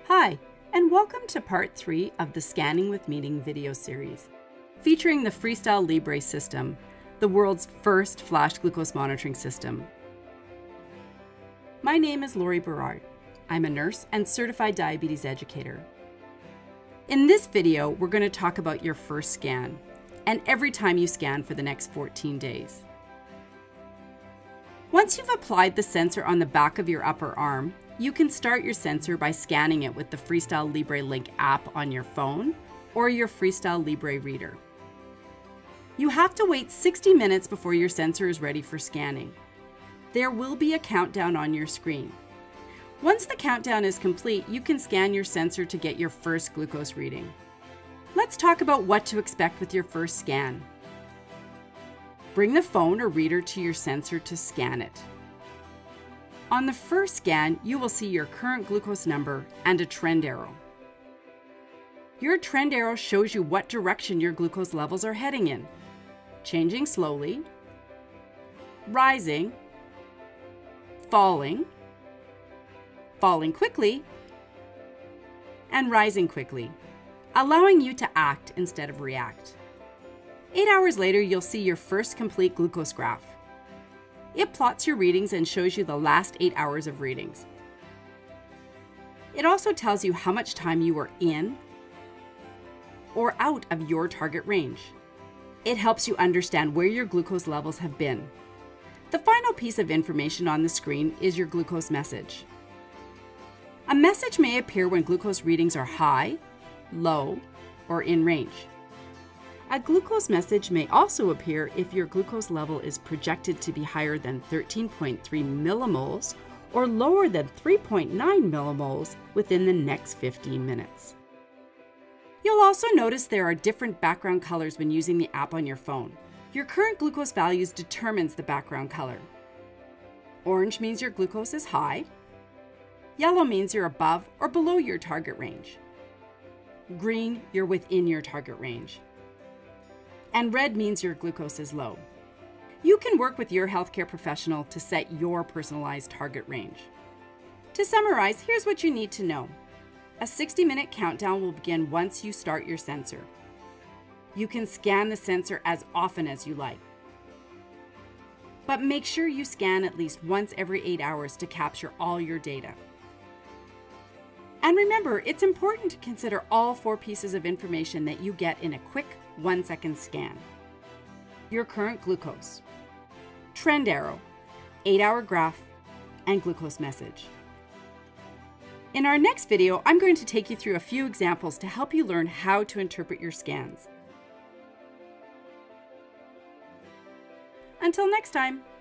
Hi, and welcome to part 3 of the Scanning with Meaning video series, featuring the FreeStyle Libre system, the world's first flash glucose monitoring system. My name is Berard. I'm a nurse and certified diabetes educator. In this video, we're going to talk about your first scan, and every time you scan for the next 14 days. Once you've applied the sensor on the back of your upper arm, you can start your sensor by scanning it with the FreeStyle LibreLink app on your phone or your FreeStyle Libre reader. You have to wait 60 minutes before your sensor is ready for scanning. There will be a countdown on your screen. Once the countdown is complete, you can scan your sensor to get your first glucose reading. Let's talk about what to expect with your first scan. Bring the phone or reader to your sensor to scan it. On the first scan, you will see your current glucose number and a trend arrow. Your trend arrow shows you what direction your glucose levels are heading in, changing slowly, rising, falling quickly, and rising quickly, allowing you to act instead of react. 8 hours later, you'll see your first complete glucose graph. It plots your readings and shows you the last 8 hours of readings. It also tells you how much time you are in or out of your target range. It helps you understand where your glucose levels have been. The final piece of information on the screen is your glucose message. A message may appear when glucose readings are high, low, or in range. A glucose message may also appear if your glucose level is projected to be higher than 13.3 millimoles or lower than 3.9 millimoles within the next 15 minutes. You'll also notice there are different background colors when using the app on your phone. Your current glucose values determines the background color. Orange means your glucose is high. Yellow means you're above or below your target range. Green, you're within your target range. And red means your glucose is low. You can work with your healthcare professional to set your personalized target range. To summarize, here's what you need to know. A 60-minute countdown will begin once you start your sensor. You can scan the sensor as often as you like. But make sure you scan at least once every 8 hours to capture all your data. And remember, it's important to consider all 4 pieces of information that you get in a quick 1-second scan. Your current glucose, trend arrow, 8-hour graph, and glucose message. In our next video, I'm going to take you through a few examples to help you learn how to interpret your scans. Until next time.